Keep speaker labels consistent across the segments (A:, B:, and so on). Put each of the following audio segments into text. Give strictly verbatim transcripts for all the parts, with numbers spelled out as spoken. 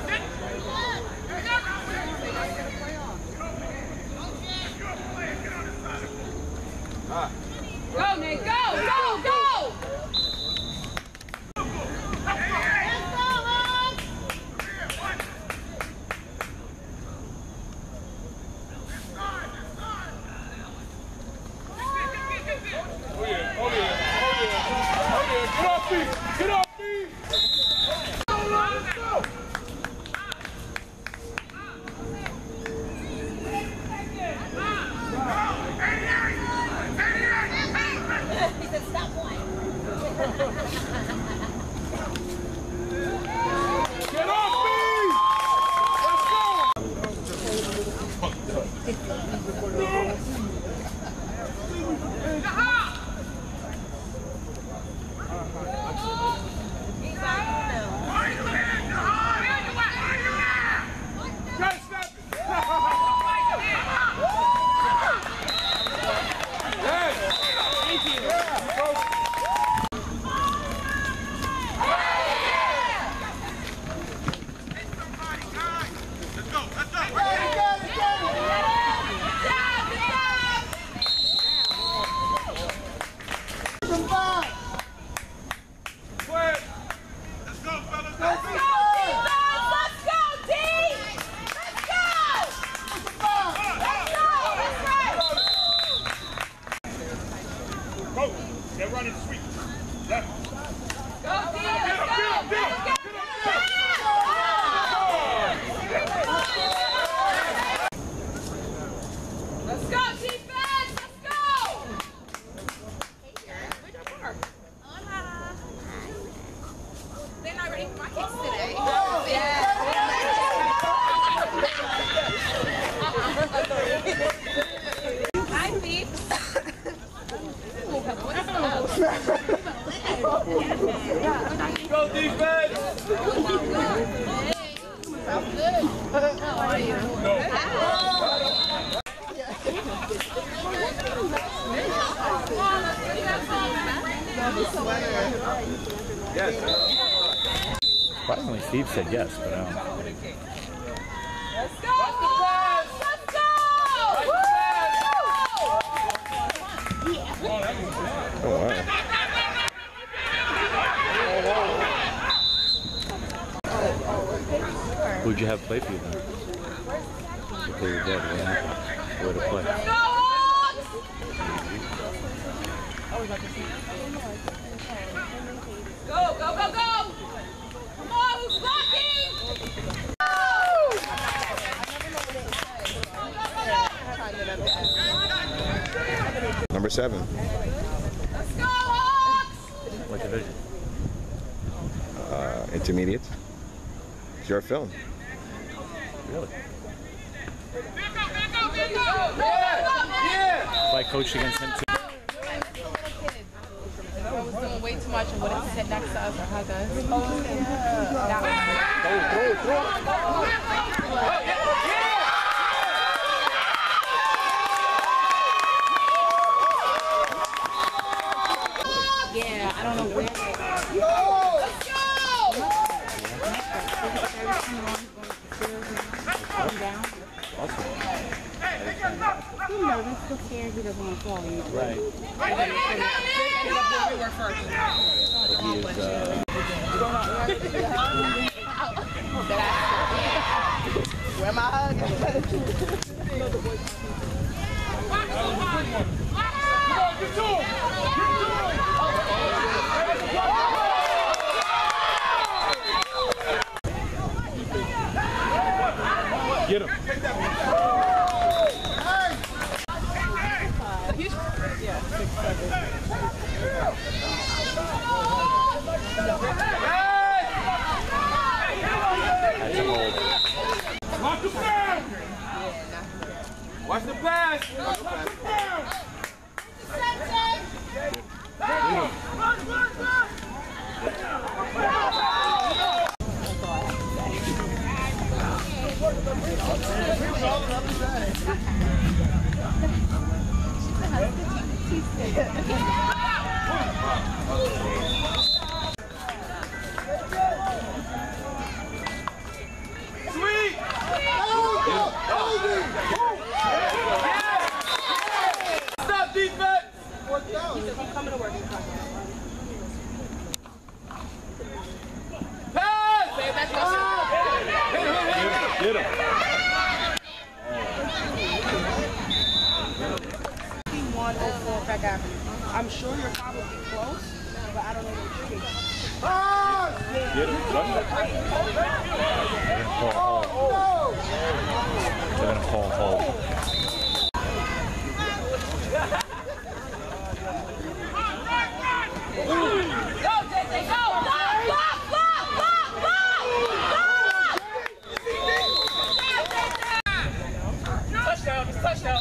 A: Go, Nate, go, go, go!
B: Oh yeah, oh yeah, oh yeah, oh yeah, get off me, get off me! Let's go!
C: He said stop one.
B: Get off me! They're running sweet. Left.
A: Go, D! Let's go! Let's go! Let's go, defense! Let's go! Where'd y'all park? Hola. They're not ready for my kicks today. Oh, yeah. Hi, peeps.
B: Go defense!
A: Sounds good. How are you?
B: No.
D: Yes. Surprisingly, Steve said yes, but I don't know.
A: Let's go! Let's go!
D: Oh, wow. Who'd you have play for you then? If they were dead, what happened? Where to play?
A: Go, go, go, go! Come on, who's blocking?
E: Number seven.
A: Let's go, Hawks!
D: What division?
E: Uh, intermediate. It's your film.
D: Really?
B: Yeah!
D: If I coached against him too.
A: I was doing way too much and would have sit next to us or hug us. Oh, yeah.
B: Throw, throw, throw! Oh, yeah!
C: Yeah, I don't know where they are.
A: Let's go!
C: He's nervous, so scared he doesn't want to fall in.
D: Right. But he is, uh...
A: Where am I hugging?
B: Get to him!
D: Get him!
B: Watch the pass! Watch the pass! Watch the pass! Run, run, run! Get him.
C: one oh four Peck Avenue. I'm sure you're probably close, but I don't know what you're doing.
B: Get him.
D: They're gonna fall home.
B: Touchdown, it's touchdown.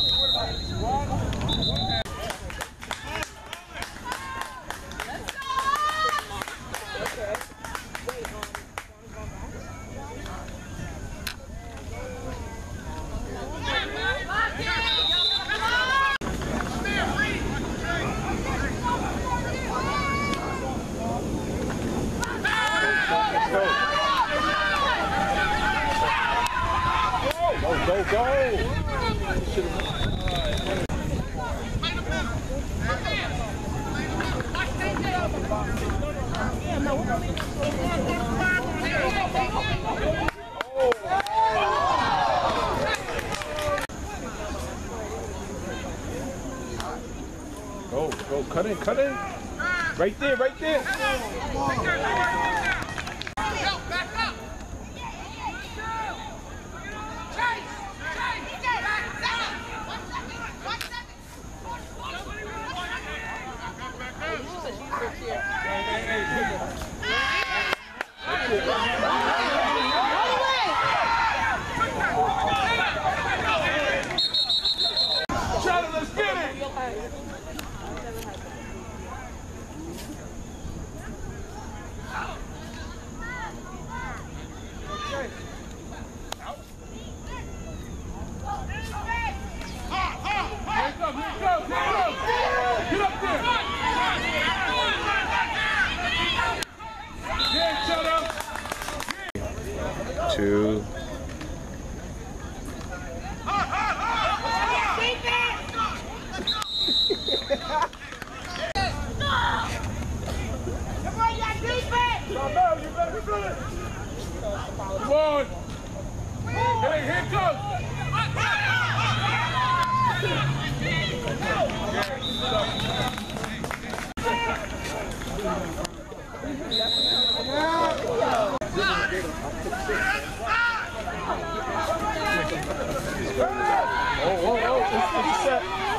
B: Go, go, go! Go, go, cut in, cut in. Right there, right there. Let's get it!
E: Two.
B: Come on! Hey, here it goes! Oh, oh, oh, it's set.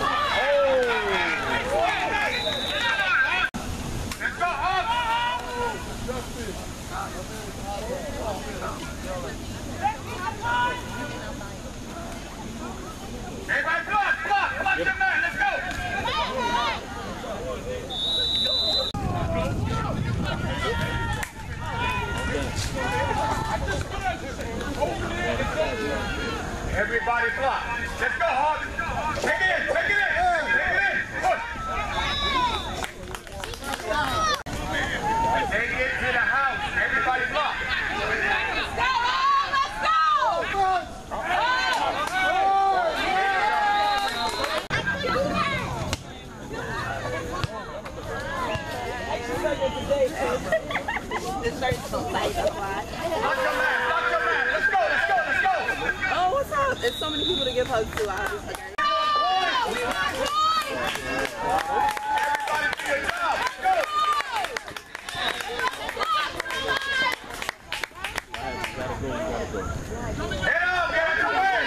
F: Everybody block, block, block your man, let's go! Everybody block. Let's go, Hawk. Take it in, take it in, take it in, push. Take it to the house, everybody block.
A: Let's go! Let's go!
C: This shirt's so tight, that's why.
F: Block your man, block your man. Let's go, let's go, let's go.
C: Oh, what's up? There's so many people to give hugs to. I just like,
F: Everybody do your job. Let's go. Head up, get out your way.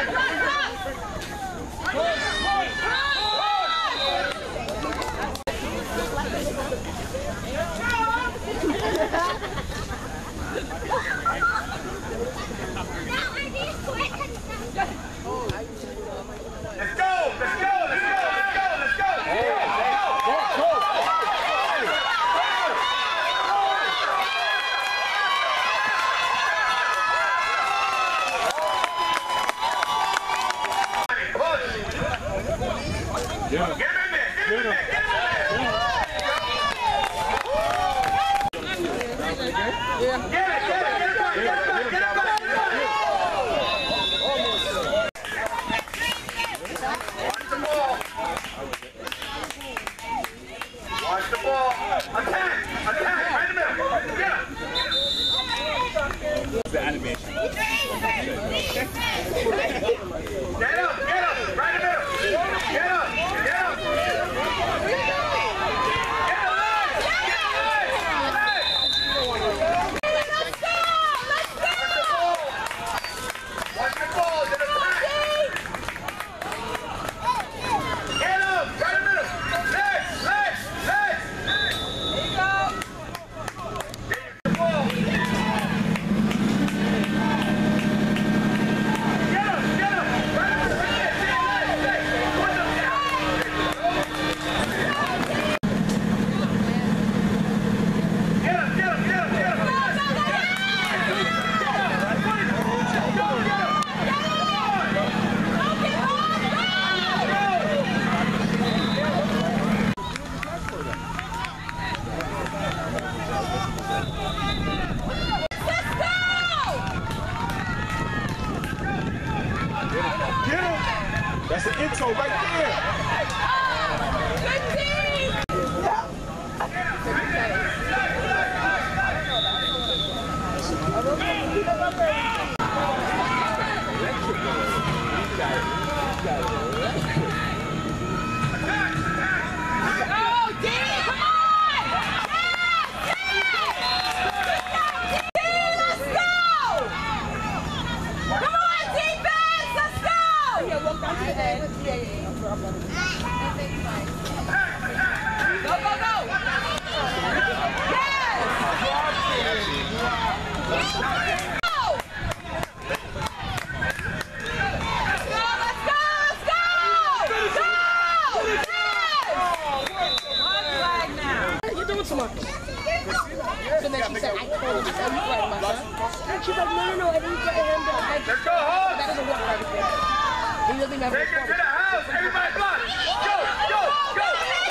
F: Let's go, let's go, let's go, let's go, let's go.
B: Yeah.
F: Get him in there, get him in there, get him in there. Get it, get it, get it back, get it back, get it back. Watch the ball. Watch the ball. Attack, attack, right in the middle. Get him.
D: The animation.
F: That's an intro right there.
C: So then she said, I told her, I said, you threatened my son. And she's like, no, no, no, I didn't threaten him. But I,
F: Let's go, Hawks.
C: that doesn't work for everything. He doesn't even have
F: Take it to the house. Everybody block. Go, go, go.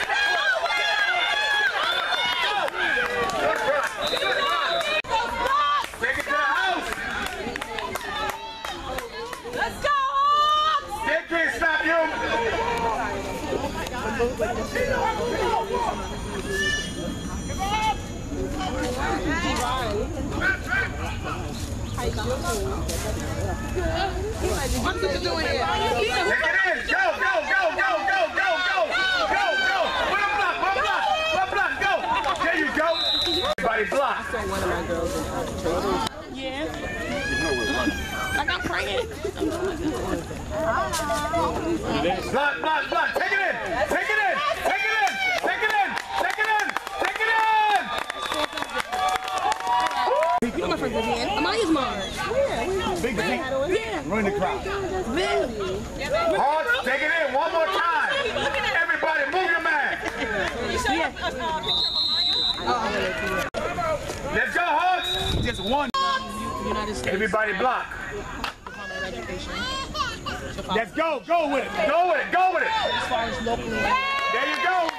F: Good run. Good run. Take it to the house.
A: Let's go, Hawks!
F: They can't stop you.
C: What's he doing here?
F: Take it in. Go, go, go, go, go, go, go. Go, go. One block, one block, one block, go. There you go. Everybody block.
C: I saw one of my girls in uh, yeah. Like I'm pregnant.
F: Block, block, block. Take it in. Take it in. Take it in. Take it in. Take it in. Take it in.
C: You know my friend Vivian. Amaya's mom. Yeah.
F: Big thing.
C: Yeah.
F: Run the crowd.
C: Really?
F: Hawks, take it in one more time. Everybody move your man.
C: Yeah.
F: Let's go, Hawks. Just one.
C: United States.
F: Everybody block.
C: Department of Education.
F: Let's go. Go with it. Go with it. Go with it.
C: As far as locally.
F: There you go.